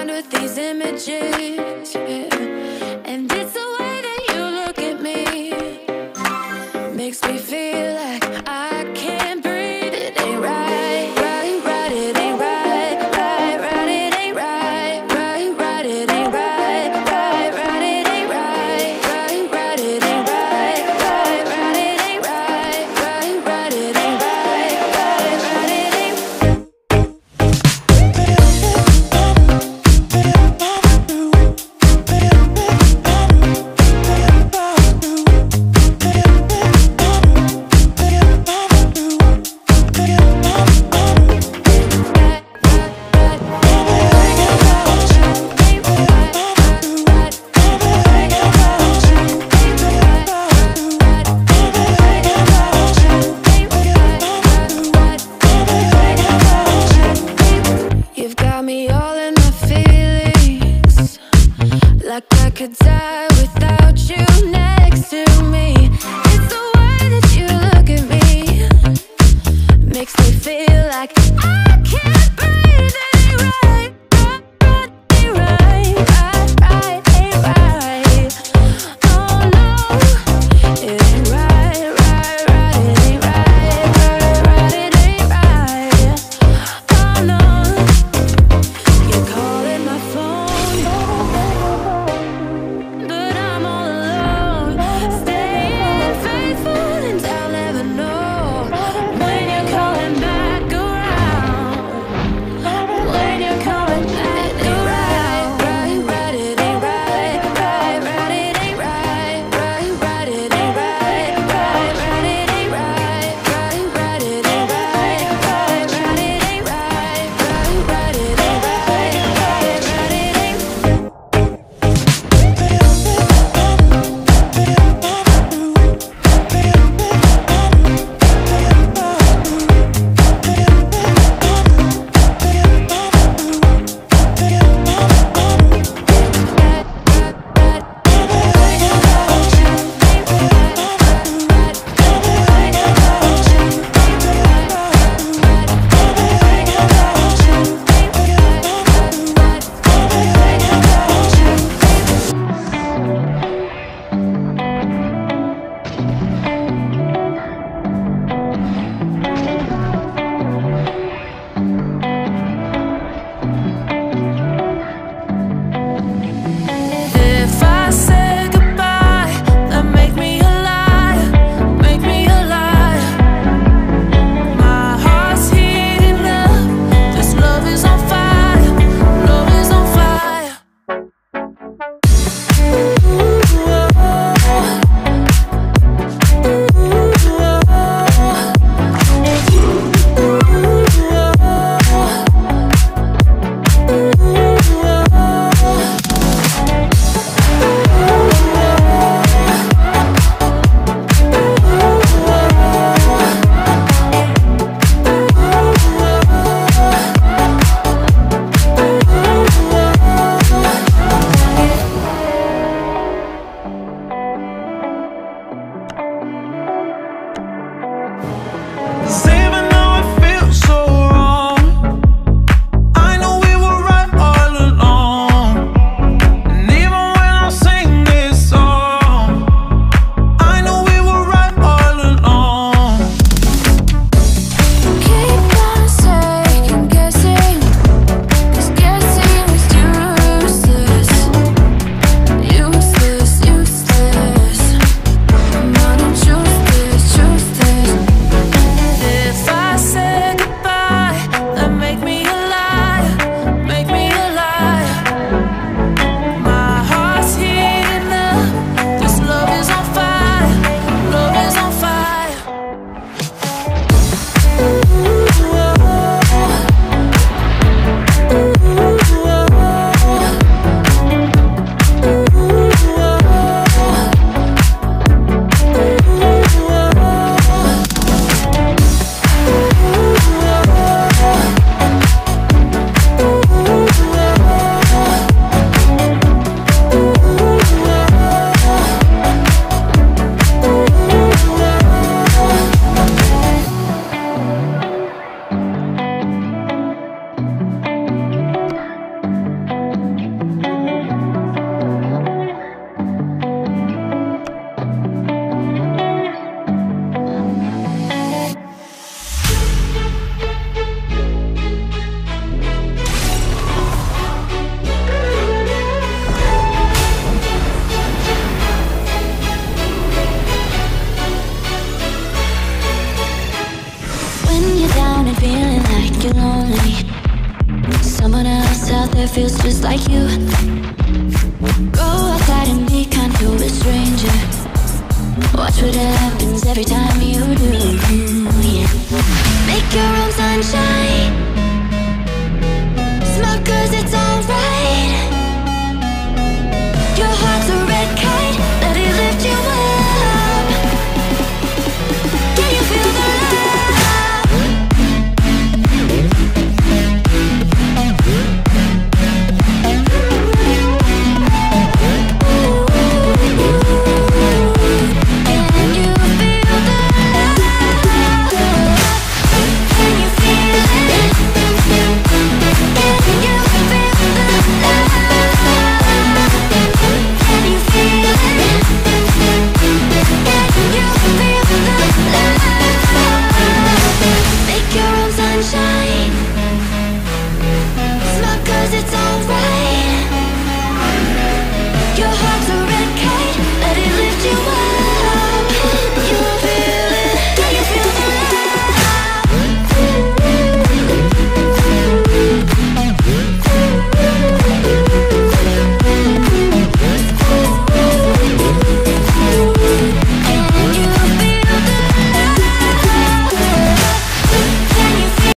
mind with these images, yeah. And it's the way that you look at me, makes me feel like I can't breathe. It ain't right, right, right, it ain't right, right, right, it ain't right, right, right, it ain't right, right, right, it ain't right, right, right, it ain't right, right, right, it ain't right, right, right, it ain't right, right, right, it ain't. You've got me all in my feelings, like I could die without you next to me. It's the way that you look at me, makes me feel like I can't breathe. It ain't right, right, right, ain't right, right, right, ain't right. Oh no, it ain't right, right, right, it ain't right, right, right, it ain't right. Oh no. You're calling my phone, but I'm all alone. just like you. Go outside and be kind to a stranger. Watch what happens every time you do. Yeah. Make your own sunshine. Smoke 'cause it's alright.